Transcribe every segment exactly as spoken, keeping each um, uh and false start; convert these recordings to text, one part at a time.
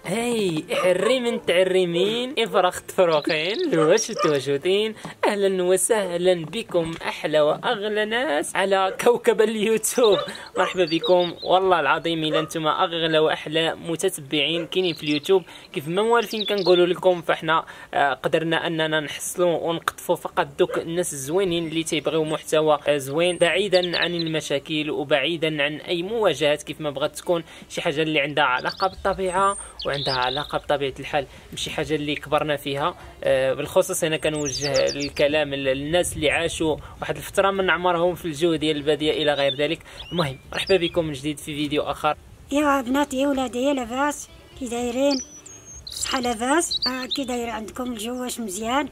هاي احري من تعرمين افرخ تفرقين لوش توجودين. اهلا وسهلا بكم احلى واغلى ناس على كوكب اليوتيوب. مرحبا بكم والله العظيم الا انتم اغلى واحلى متتبعين كاينين في اليوتيوب. كيف ما موالفين كنقولوا لكم فاحنا قدرنا اننا نحصلوا ونقطفوا فقط دوك الناس الزوينين اللي تيبغيو محتوى زوين بعيدا عن المشاكل وبعيدا عن اي مواجهات. كيف ما بغات تكون شي حاجه اللي عندها علاقه بالطبيعه وعندها علاقه بطبيعه الحال ماشي حاجه اللي كبرنا فيها. أه بالخصوص انا كنوجه الكلام للناس اللي عاشوا واحد الفتره من عمرهم في الجو ديال الباديه الى غير ذلك. المهم مرحبا بكم من جديد في فيديو اخر. يا بناتي ولادي لاباس كي دايرين؟ صحه لاباس؟ آه كي داير عندكم الجو واش مزيان؟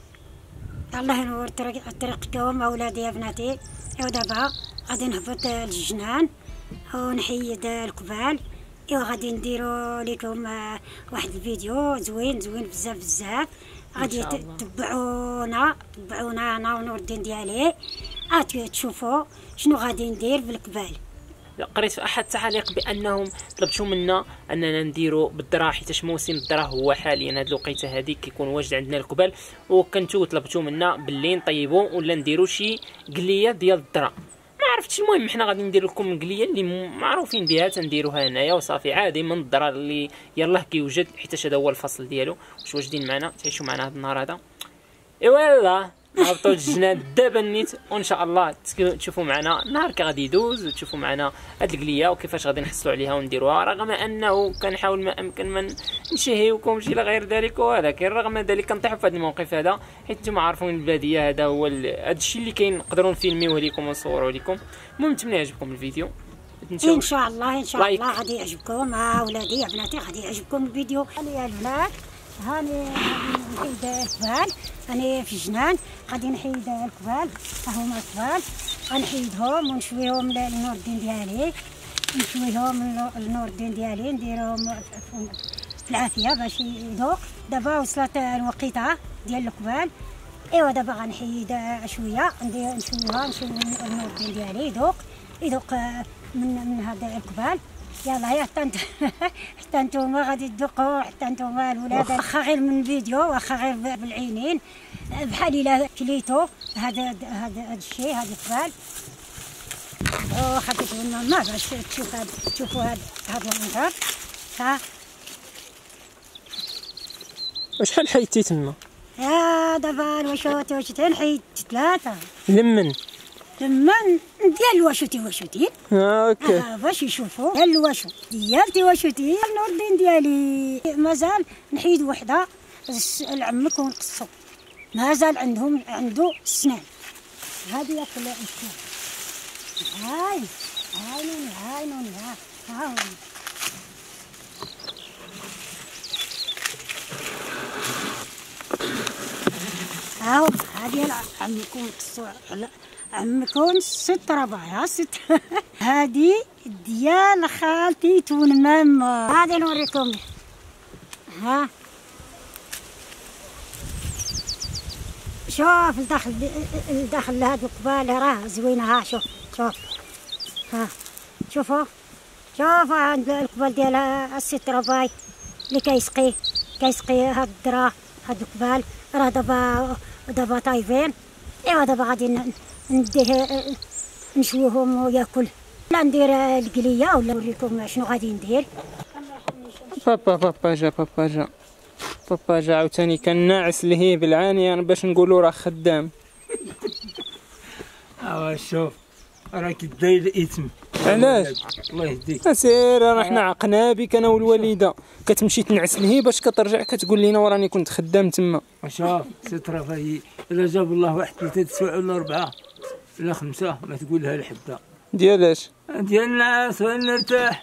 الله ينور طريقكم اولادي يا بناتي. ودابا غادي نهبط للجنان ونحيد القبال. ايوا غادي نديرو لكم واحد الفيديو زوين زوين بزاف بزاف. غادي تتبعونا تبعونا انا ونور الدين ديالي غادي تشوفوا شنو غادي ندير بالقبال. قريت في احد التعاليق بانهم طلبتوا منا اننا نديروا بالذره حيت موسم الذره هو حاليا هاد الوقيته هذه كيكون واجد عندنا القبال، وكنتو طلبتوا منا باللي نطيبوا ولا نديروا شي قليه ديال الذره. ما عرفتش المهم حنا غادي ندير لكم القليه اللي معروفين بها تنديروها هنايا وصافي عادي من الذره اللي يلاه كيوجد حيت هذا هو الفصل ديالو. واش واجدين معنا تعيشوا معنا هذا النهار هذا؟ ايوا هبطوا الجنان دابا نيت وان شاء الله تشوفوا معنا النهار كي غادي يدوز وتشوفوا معنا هاد القليه وكيفاش غادي نحصلوا عليها ونديروها، رغم انه كنحاول ما امكن من نشهيوكم شي الى غير ذلك. ولكن رغم ذلك كنطيحوا في هذا الموقف هذا حيت نتوما عارفين الباديه هذا هو هذا الشيء اللي كاين نقدروا نفيلميوه لكم ونصوروه لكم. المهم نتمنى يعجبكم الفيديو ان شاء الله ان شاء لايك. الله غادي يعجبكم اولادي يا بناتي غادي يعجبكم الفيديو. يا الولاد هاني نحيد القبال، هاني في الجنان غادي نحيد القبال. ها هما القبال غنحيدهم ونشويهم لنور الدين ديالي، نشويهم لنور الدين ديالي نديرهم في العافيه باش يذوق. دابا وصلت الوقيته ديال القبال. ايوا دابا غنحيد شويه ندير نشويها نشوي لنور الدين ديالي يذوق يذوق من من هذا القبال. يلا يا حتى انت حتى نتوما غادي تذوقوا حتى نتوما الولاد. واخا غير من الفيديو واخا غير بالعينين بحال الا كليتو هذا هذا هذا الشيء هذا القبال. واخا كتقولنا ما باش تشوف هذا تشوفوا هذا هذا المنظر. ها شحال حيدتي تما؟ يا دابا الواشوتي واشتين حيدت ثلاثه. لمن لما ديال الواشوتي واشوتين اه اوكي آه باش يشوفوا ديال الواشوت ديالتي واشوتي نور الدين ديالي. مازال نحيد وحده لعمك ونقصو مازال عندهم عنده السنان هذه ياكل السنان. هاي هاي نوني هاي نوني ها ها هاو هذه عمكم قصوا عمكم ست ربع ست هذه ديال خالتي تون ماما. هذه نوريكم ها شوف الداخل الداخل هذا القبال راه زوينه. ها شوف شوف ها شوفوا شوفوا عند القبال ديال الست رباي اللي كيسقي كيسقي هاد الذره هاد القبال راه دابا دابا طايبين. ايوا دابا غادي نديه نشويهم وياكل لا ندير القليه ولا نوريكم شنو غادي ندير. بابا بابا جا بابا جا بابا جا عاوتاني كان ناعس لهيب العانيه باش نقولوا راه خدام. اه شوف راك داير الاثم. علاش؟ الله يهديك اسير راه حنا عقنا بك انا والوالده كتمشي تنعس لهي باش كترجع كتقول لنا وراني كنت خدام تما. شوف سترة فهي الا جاب الله واحد ثلاثة سوايع ولا أربعة ولا خمسة ما تقولها الحبة ديالاش؟ ديال الناس وين نرتاح.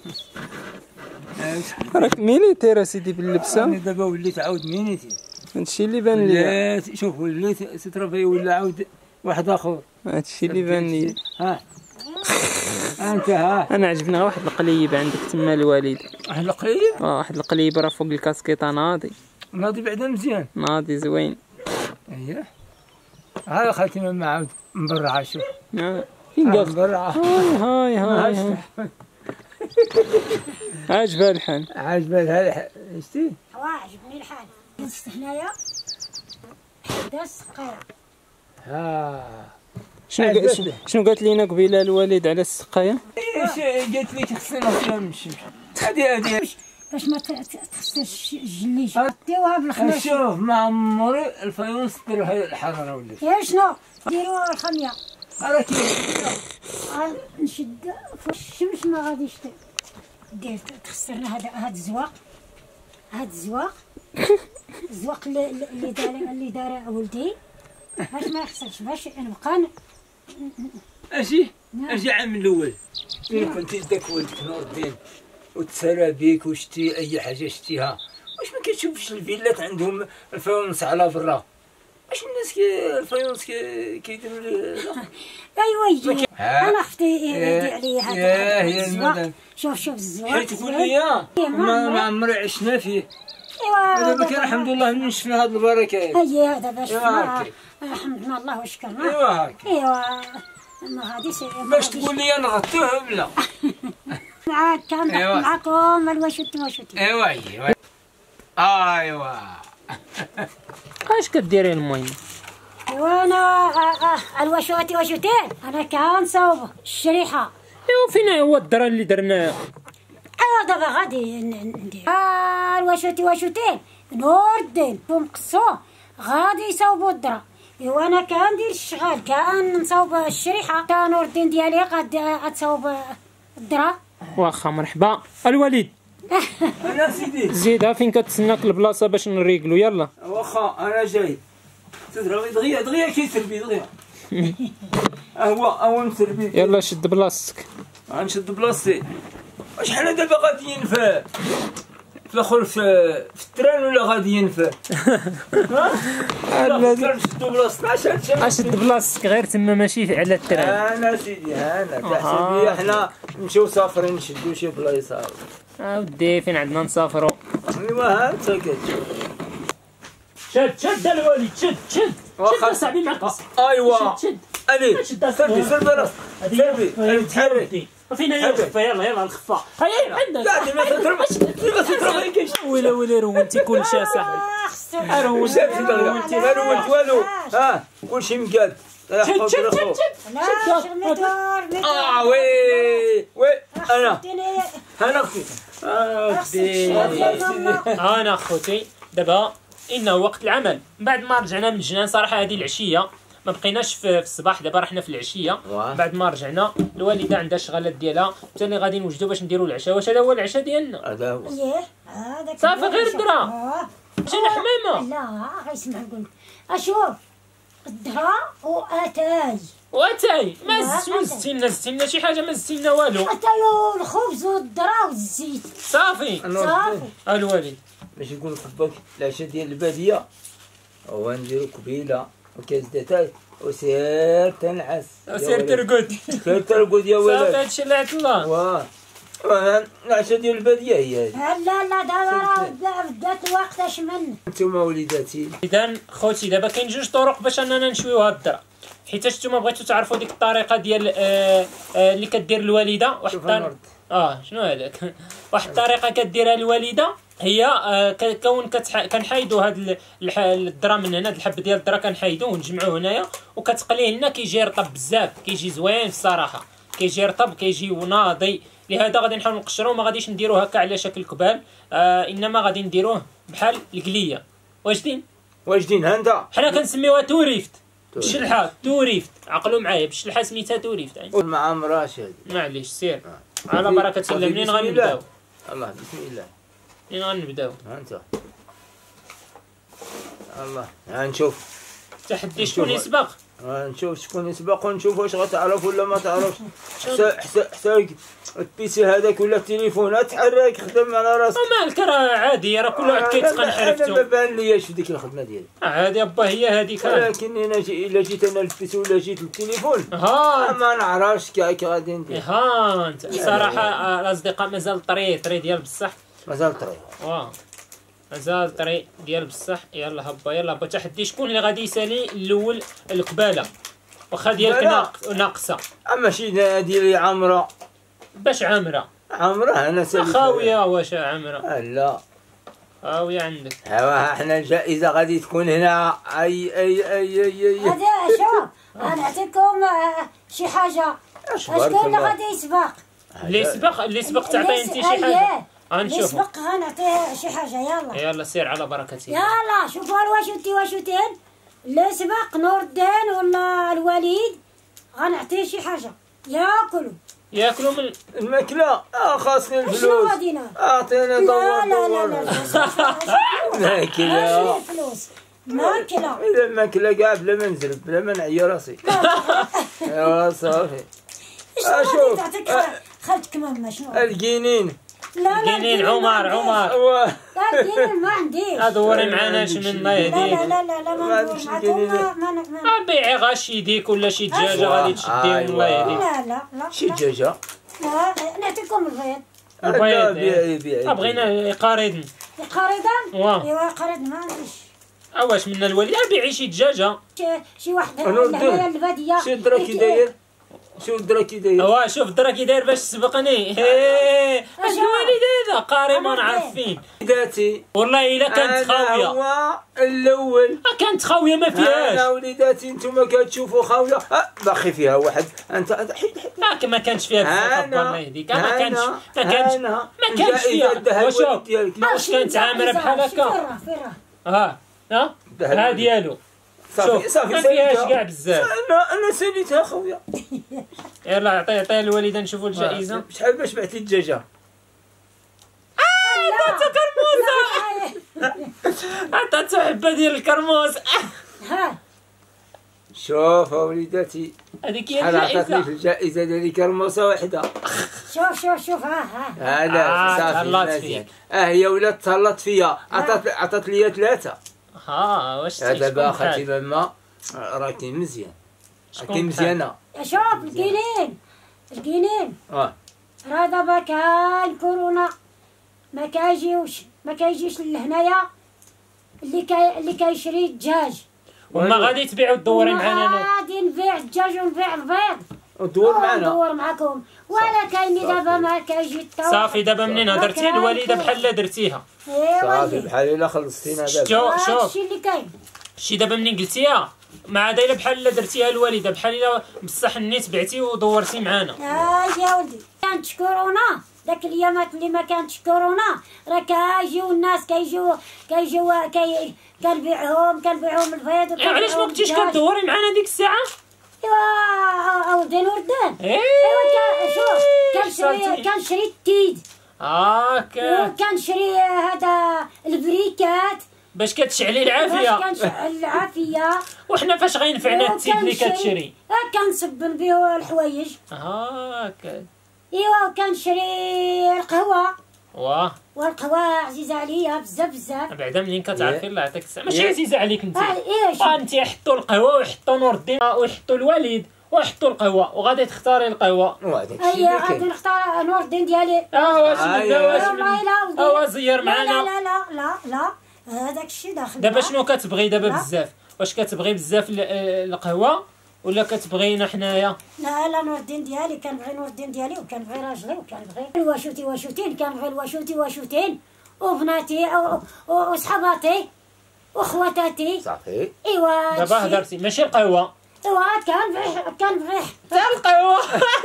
راك ميليتير اسيدي باللبسه. انا دابا وليت عاود مينيتي هادشي اللي بان لي. شوف وليت سترة فهي ولا عاود واحد اخر. هادشي اللي بان لي. ها انت ها انا عجبني واحد القليب عندك تما الوالد. واحد القليب؟ اه واحد القليب راه فوق الكاسكيطه ناضي ناضي بعدا مزيان ناضي زوين. اييه ها خالتي ماما عاود مبرعه. شوف اه فين قال مبرعه. هاي هاي هاي عاجبها الحال. عاجبها الحال شتي؟ وا عجبني الحال. جلست هنايا حدا السقايه. ها شنو شنو قالت لينا قبيله الوالد على السقايه؟ ايش قالت لك خصنا فيها نمشي. هادي هادي باش ما تخسرش الجليج ديوها بالخماش. شوف ما عمري الفيروس ديروا الحراره ولا يا شنو ديروا الخميه. راه كاين نشد فوق الشمس ما غاديش دير تخسرنا هذا هذا الزواق. هذا الزواق الزواق اللي اللي دار اللي دار ولدي باش ما يخسرش باش نبقى. اجي اجي عام الاول ملي كنتي داك ولدك نور الدين وتسالى بيك وشتي اي حاجه شتيها، واش ما كتشوفش الفيلات عندهم الفيونس على برا؟ واش الناس كي الفيونس كيديروا ايوا يجي انا اختي يدي عليا هذا الزواق. شوف شوف الزواق حيت تقول لي ما عمري عشنا فيه. ايوا دابا كان الحمد لله منين شفنا هاد البركه هادي. هي هذا باش حمدنا الله وشكرنا. ايوا هاكا ايوا ما غاديش باش تقول لي نغطوه بلا. معاك كنضحك معاكم الواشوتي واشوتي. ايوا ايوا ايوا اش كديري المهم؟ ايوا انا الواشوتي واشوتين انا كنصاوب الشريحه. ايوا فين هو الدرا اللي درناه؟ ايوا دابا غادي ندير آه الواشوتي واشوتين نور الدين ونقصو غادي يصاوبوا الدرا. ايوا انا كندير الشغال كنصاوب الشريحه تا نور الدين ديالي غادي غتصاوب الدرا. واخا مرحبا الوليد. انا سيدي زيدها فين كتسناك البلاصه باش نريقلو. يلا واخا انا جاي. تضربي دغيا دغيا كيتربي دغيا. هو هو متربي. يلا شد بلاصتك. غنشد بلاصتي. شحال دابا غاديين في في الاخر في في التران ولا غاديين في ها؟ لا نشدو بلاصتنا. اشد بلاصتك غير تما ماشي على التران. انا سيدي انا تحسبي حنا نمشيو سافرين نشدو شي بلايص. اودي فين عندنا نسافروا. ايوا ها انت كتشوف. شد شد الوليد شد شد شد صاحبي معك. ايوا شد علي سربي سربي راسك سربي تحرك. فين هي الخفه؟ يلا يلا الخفه هيا عندك. قاعد ما تضربش ما تضربش. ويلي ويلي رونتي كلشي اصاحبي. رونتي رونتي ما رونت والو. ها كلشي مقاد. شد شد شد شد اه وي وي انا انا اختي اختي انا اخوتي. دابا انه وقت العمل بعد ما رجعنا من الجنان. صراحه هذه العشيه ما بقيناش في الصباح، دابا رحنا في العشيه. بعد ما رجعنا الوالده عندها الشغالات ديالها حتى اللي غادي نوجدوا باش نديروا العشاء. واش هذا هو العشاء ديالنا؟ هذا هو هذاك صافي غير الدرا مشينا حمامه. لا غيسمع نقول اشوف الدرا واتاي واتاي ما زدتينا زدتينا شي حاجه ما زدتينا والو. اتاي والخبز والدرا والزيت صافي صافي. الوالد باش يقول لك باك العشاء ديال الباديه هو نديرو كبيله وكاس داتاي وسير تنعس سير ترقد. سير ترقد يا ولد. صافي هادشي اللي عند الله. واه العشاء ديال الباديه هي هذه. لا لا دابا راه بدات الوقت اش من نتوما وليداتي. اذا خوتي دابا كاين جوج طرق باش اننا نشويو هاد الدرا، حيتاش نتوما بغيتو تعرفوا ديك الطريقه ديال آه آه اللي كدير الوالده. واحد الطريقه اه شنو هذاك واحد الطريقه كديرها الوالده هي آه كون كنحايدوا هاد الدرا من هنا. هاد الحب ديال الدرا كنحايدوه ونجمعوه هنايا وكتقليه لنا. كيجي رطب بزاف كيجي زوين الصراحه. كيجي رطب كيجي وناضي. لهذا غادي نحاول نقشروه. ما غاديش نديروه هكا على شكل كبال آه انما غادي نديروه بحال القليه. واجدين واجدين هاندا حنا كنسميوها توريفت بالشلحه. توريفت عقلوا معايا بالشلحه سميتها توريفت. مع راشد معليش سير على بركه الله. منين غنبداو؟ الله بسم الله. منين غنبداو؟ ها انت الله ها نشوف تحدي شكون يسبق. نشوف شكون يسبق ونشوف واش غتعرف ولا ما تعرفش. حتى حتى البيسي هذاك ولا التليفون تحرك خدم على راسك. مالك راه عادي راه كل واحد كيتقن حرفته. انا ما بان ليش في ديك الخدمه ديالي. عادي ابا هي هذيك. ولكن انا جي الا جيت انا البيسي ولا جيت التليفون ها ما نعرفش كيف غادي ندير. ها انت صراحه الاصدقاء مازال طري طري ديال بصح. مازال طري واه مازال طري ديال بصح. يلا هبا يلا هبا. تحدي شكون اللي غادي يسالي الاول القباله واخا ديالك ناقصه. اما شي ديالي عامره باش عامره عمرها انا سالي خاويه واش عمرها؟ لا خاويه عندك. ايوا احنا الجائزه غادي تكون هنا. اي اي اي اي, أي. هذا شوف غنعطيكم آه، شي حاجه. شكون اللي غادي يسبق؟ اللي سبق اللي سبق تعطيني انت شي حاجه. اللي غنشوف. سبق غنعطيه شي حاجه. يلا يلا سير على بركه الله. يلا شوفوا الواشوتي واشوتين اللي سبق نور الدين ولا الوليد غنعطيه شي حاجه ياكلوا. ياكلوا من الماكله. اه خاصني شنو الفلوس. غادي ناكل؟ اعطينا دور لا لا لا دور. لا ماكله. ماشي فلوس ماكله. اذا الماكله كاع بلا ما نزرب بلا ما نعيا راسي. ايوا صافي. شنو غادي شوف. تعطيك خالتك ماما؟ شنو؟ الكينين. لا لا جنين عمر عمر. ايوا لا الجنين ما عنديش. ادوري معنا شي من الله لا يهديك. لا لا لا لا ما ندور معكم. ما ما ما بيعي غا شي يديك ولا شي دجاجه غادي تشديهم الله يهديك. لا لا لا شي دجاجه. لا نعطيكم البيض. البيض. بيعي بيعي. بغينا قريض. قريضا؟ واه. ايوا قريض ما عنديش. اواش من الوليد بيعي شي دجاجه. شي- شي واحد أنا ودي. هنايا الباديه. شو الدرا كي داير؟ شو الدرا كي داير؟ اوا شوف الدرا كي داير باش تسبقني. هيه اش الوليد هذا قاري ما أنا نعرف فين. وليداتي والله الا كانت انا خاويه. هو الاول. آه، كانت خاويه ما انا فيهاش. وليداتي انتم كتشوفوا خاويه. أه باقي فيها واحد. انت حيد حيد. آه، ما كانش فيها بزاف أنا- الله يهديك. آه، ما كانش أنا- ما كانش أنا ما كانش الجائزة فيها. الذهب وشوف والولد ديالك. واش كانت عامره بحال هكا. فيرا فيرا. ها ها الذهب ها والولد. ديالو. صافي شوف صافي ما فيهاش ساليتها. كاع بزاف. انا انا ساليتها خويا. يلا عطي عطي الوالده نشوفوا الجائزه. شحال باش بعت لي الدجاجه؟ عطاتو كرموسه. عطاتو حبه ديال الكرموس. ها شوف وليداتي هذيك هي شحال عطاتني في الجائزه. الجائزه ديالي كرموسه واحده. شوف شوف شوف ها ها. هذا آه، صافي تهلاط مزيان. فيك. اه هي ولات تهلط فيا. عطات عطات لي ثلاثه. ها واش هذا شكون باخا بحال؟ ماما راكي مزيان. راكي شكون مزيانه. شوف القنين القنين اه راه دابا كاين كورونا ما كيجيوش ما كيجيش لهنايا اللي كي اللي كيشري الدجاج. وما غادي تبيعوا تدوري معنا انا. غادي نبيع الدجاج ونبيع البيض ودور معنا. ندور معكم. ولا كاين دابا ما كيجي التو. صافي دابا منين ما هضرتي كاين الوالده كل- بحال درتيها. ايوا صافي اللي. بحال الا خلصتينا دابا. شو شوف هادشي اللي كاين. شي دابا منين قلتيها ما عاد الا بحال درتيها الوالده بحال الا بصح النيت بعتي ودورتي معانا. اه يا ولدي كانت كورونا داك الايامات اللي ما كانتش كورونا راه كيجيو الناس كيجيو كيجيو كي كنبيعهم كنبيعهم البيض إيه، علاش ما كنتيش كدوري معانا ديك الساعه؟ ايوا اولدي نور الدين. ايه ايوا كان شوف كنشري صافي. كنشري التيد هاكا وكنشري هذا البريكات باش كتشعلي باش العافيه. كنشعل العافيه. وحنا فاش غينفعنا التيد اللي وكنشري- كتشري؟ آه، كنصبن به الحوايج. هاكا ايوا وكنشري القهوه واه والقهوه عزيزه عليا بزاف بزاف. بعدا منين كتعرفي الله يعطيك الصحه ماشي يا- عزيزه عليك انت. اه ايش آه، انت يحطوا القهوه ويحطوا نور الدين ويحطوا الوليد ويحطوا القهوه وغادي تختاري القهوه. وهذاك الشيء اي اللي غادي كاين. نختار نور الدين ديالي. اه واش آه، بدا يا- واش والله لا ولدي. اه زير لا معنا. لا لا لا لا هذاك الشيء داخل. دابا شنو كتبغي دابا لا. بزاف؟ واش كتبغي بزاف ال- آه، القهوه ولا كتبغينا حنايا؟ لا لا نور الدين ديالي كنبغي نور الدين ديالي وكنبغي راجلي وكنبغي الواشوتي واشوتين كنبغي الواشوتي واشوتين وبناتي و- و- وصحباتي وخواتاتي. صافي. ايوا دابا هادشي. هضرتي ماشي القهوه ايوا كنبغي كنبغي حتى القهوه.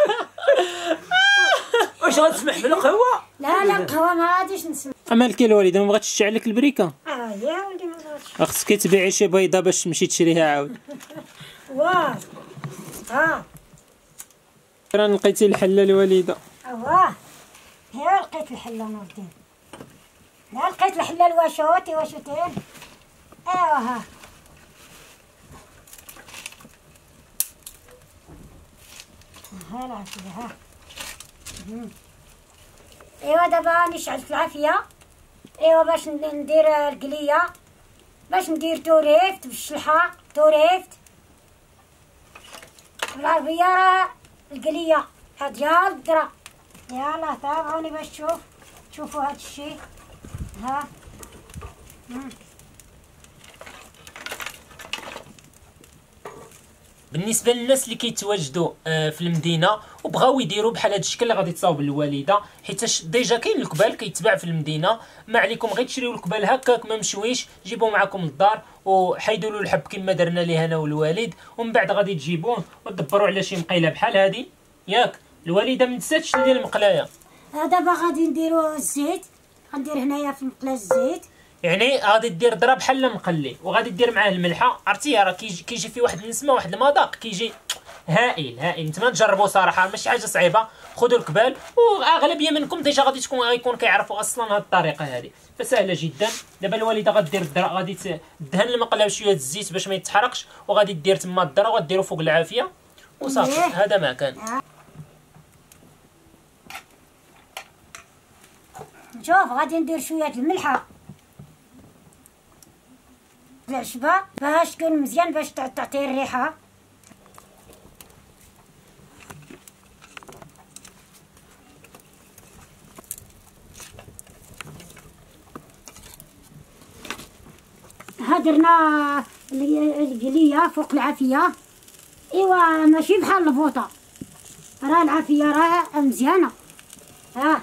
واش غتسمح بالقهوه؟ لا لا القهوه ما غاديش نسمع. مالك الوالده ما بغاتش تشعل لك البريكه؟ اه يا ولدي ما بغاتش. خصك تبيعي شي بيضه باش تمشي تشريها عاود. واه ها راه لقيتي الحله الوالده. واه هي لقيت الحله نور الدين. لا لقيت الحله الواشوتي واشوتين. ايوا ها ها العافيه ها. مم. ايوا دابا راني شعلت العافيه. ايوا باش ندير القليه باش ندير توريفت بالشلحه توريفت بالعربيه راه القليه هاد ديال الذره. يلا تابعوني باش تشوف تشوفوا هاد الشيء ها. مم. بالنسبه للناس اللي كيتواجدوا في المدينه وبغاو يديروا بحال هذا الشكل اللي غادي تصاوب الوالده، حيت ديجا كاين الكبال كيتباع في المدينه، ما عليكم غير تشريو الكبال هكاك ما مشويش، جيبوه معكم للدار وحيدوا له الحب كما درنا ليه انا والوالد، ومن بعد غادي تجيبوه وتدبروا على شي مقيله بحال هذه ياك الوالده. ما تنساتش ديال المقلايه. دابا غادي نديرو الزيت، غندير هنايا في المقله الزيت، يعني غادي دير ضرب بحال مقلي وغادي دير معاه الملحه. عرفتي راه كيجي كيجي فيه واحد النسمه واحد المذاق كيجي هائل هائل. نتمنى تجربوا صراحه، ماشي حاجه صعيبه. خذوا الكبال واغلبيه منكم ديجا غادي تكون غيكون كيعرفوا اصلا هذه الطريقه هذه، فسهله جدا. دابا الوالده غدير الذره، غادي تدهن المقله بشويه الزيت باش ما يتحرقش، وغادي دير تما الذره وغديروا فوق العافيه وصافي. هذا ما كان. شوف غادي ندير شويه الملحه العشبه باش تكون مزيان، باش تعطي الريحه. هدرنا القليه فوق العافيه. ايوا ماشي بحال البوطه، راه العافيه راه مزيانه. ها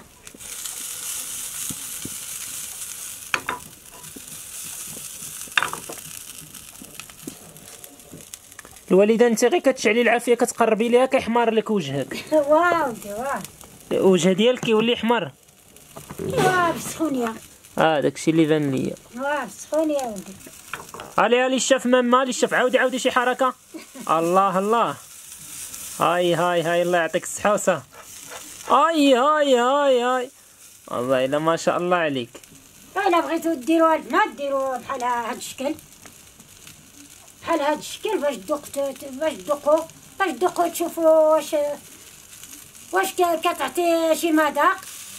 الوالده انت غير كتشعلي العافيه كتقربي ليها كيحمر لك وجهك. واو واه الوجه ديالك كيولي احمر. ايوا بالسخونيه. اه داكشي اللي بان ليا. واه بالسخونيه ولدي. علي علي الشاف ماما علي الشاف عاودي عاودي شي حركه. الله الله. هاي هاي هاي الله يعطيك الصحه وصا. هاي هاي هاي هاي والله الا ما شاء الله عليك. الا بغيتو ديروها البنات ديروها بحال هاد الشكل، بحال هاد الشكل باش تذوق باش تذوقوا باش تذوقوا تشوفوا واش واش كتعطي شي مذاق.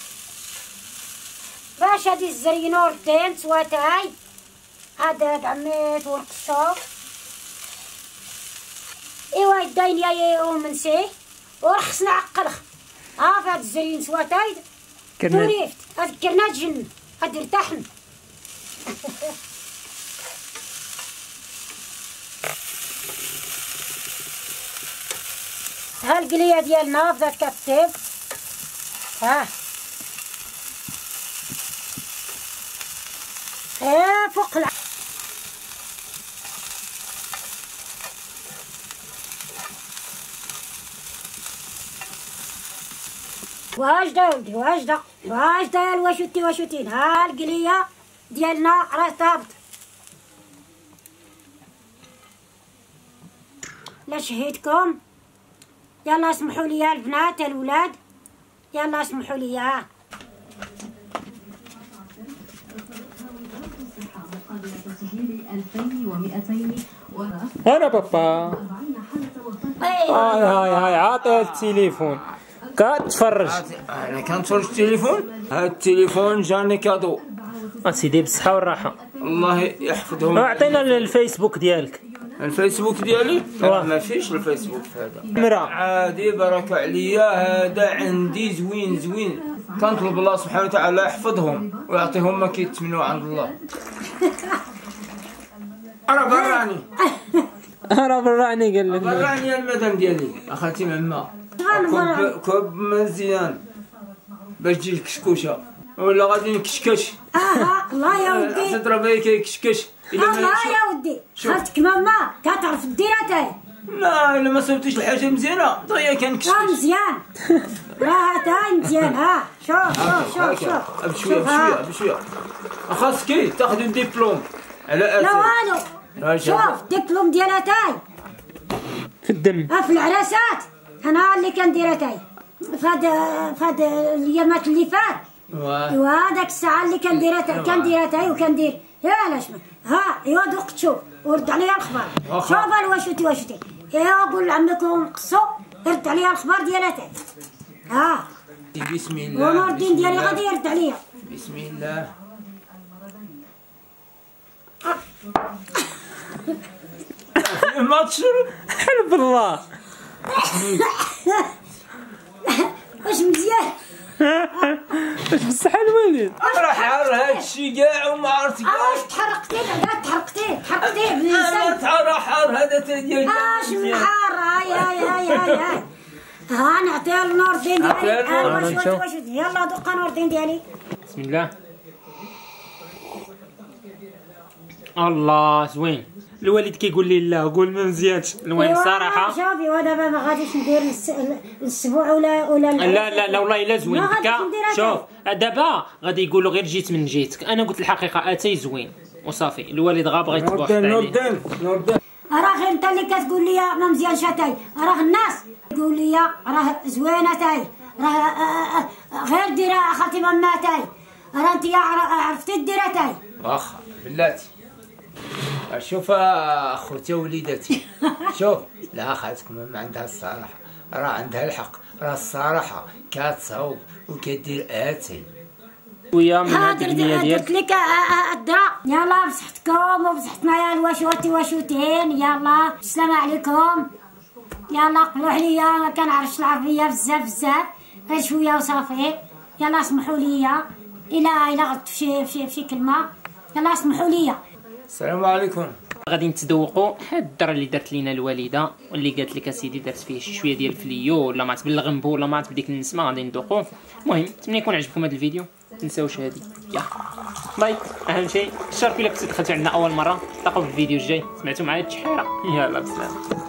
باش هادي الزرينو ردين سواتاي هذا دعميت ونقصو. ايوا يداين يا ومنسي ورخصنا عقلخ. ها فهاد الزرين سواتاي دوريفت اذكرنا تجن غادي يرتاحن. ها القليه ديالنا بدات كطيب. ها ها فوق الع... واجده يا ولدي واجده واجده يا الواشوتي واشوتين. ها القليه ديالنا راه طابت. لا شهيتكم يلا اسمحوا لي البنات الولاد، يلا اسمحوا لي. انا بابا. هاي هاي هاي عاطي التليفون كتفرج. انا كنتفرج التليفون. هاد التليفون جاني كادو. اسيدي بالصحه والراحه الله يحفظهم. اعطينا الفيسبوك ديالك. الفيسبوك ديالي ما فيش الفيسبوك هذا مرا عادي بركة عليا. هذا عندي زوين زوين، كنطلب الله سبحانه وتعالى يحفظهم ويعطيهم ما كيتمنوا عند الله. انا براني انا براني قال لك براني المدام ديالي اخاتي ماما كوب كوب مزيان باش تجي الكشكوشه ولا غادي نكشكش. اه الله يا ودي تضرب هيك كشكش. الله يا ودي خالتك ماما كتعرف ديرها تاهي. لا الا ما صوبتيش الحاجه مزيانه دغيا كنكشكش. اه مزيان راه تاهي مزيان. ها شوف شوف شوف شوف بشويه بشويه بشويه. خاصك تاخذ الدبلوم على لا والو. شوف الدبلوم ديالها تاهي في الدم. اه في العراسات انا اللي كنديرها تاهي فهاد فهاد الايامات اللي فات. ايوا داك الساعه اللي كنديرها تاهي كنديرها تاهي وكندير يا علاش ها. ايوا دوق تشوف ورد عليا الخبر. شوف الواشوتي واشوتي. ايوا قول لعمكم نقصو يرد عليا الخبر ديالها تاهي. ها بسم الله. ونور الدين ديالي غادي يرد عليا. بسم الله. ما تشرب حلف بالله. واش مزيان واش بصح الوالد راه حار هادشي كاع وما عرفت كاع. واش تحرقتي بعدا تحرقتي تحرقتي انا باللسان. راه حار هذا ديال اش من حاره يا يا يا يا ها نعطيها لنور الدين ديالي. واش واش يلا دوقا نور الدين ديالي. بسم الله. الله زوين. الوالد كيقول لي لا قول ما مزيانش. المهم صراحه شوفي ودابا ما غاديش ندير الاسبوع ولا ولا لا لا لا والله الا زوين دكا. شوف دابا غادي يقولوا غير جيت من جيتك. انا قلت الحقيقه اتاي زوين وصافي. الوالد غا بغى يتبوح عليه. نور الدين نور الدين راه غير انت اللي كتقول لي ما مزيانش اتاي. راه الناس يقول لي راه زوينه اتاي. راه غير ديرها اخاتي ماما اتاي. راه انت عرفتي دير اتاي. واخا بلاتي شوف اخوتي وليداتي. شوف لا خالتكم ما عندها الصراحه راه عندها الحق. راه الصراحه كتصاوب وكدير اتاي ويا من هاد البنيه ديالك. قلت لك الدرا يلا بصحتكم وبصحتنا يا الواشوتي واشوتين. يلا السلام عليكم. يلا قبلوا عليا ما كنعرفش العربيه بزاف بزاف غير شويه وصافي. يلا اسمحوا لي الا الا غلطت في شي في شي كلمه. يلا اسمحوا لي. السلام عليكم. غادي نتذوقوا هاد الدرا اللي دارت لينا الوالده واللي قالت لك اسيدي درت فيه شويه ديال الفليو ولا ما بالغنبو ولا ما بديك النسمه. غادي نذوقوه. المهم نتمنى يكون عجبكم هذا الفيديو. تنساوش هادي يا باي. اهم شيء اشتركوا الا كنتو دخلتوا عندنا اول مره. نتلاقاو في الفيديو الجاي. سمعتوا معايا التشحيره. يلا بسلام.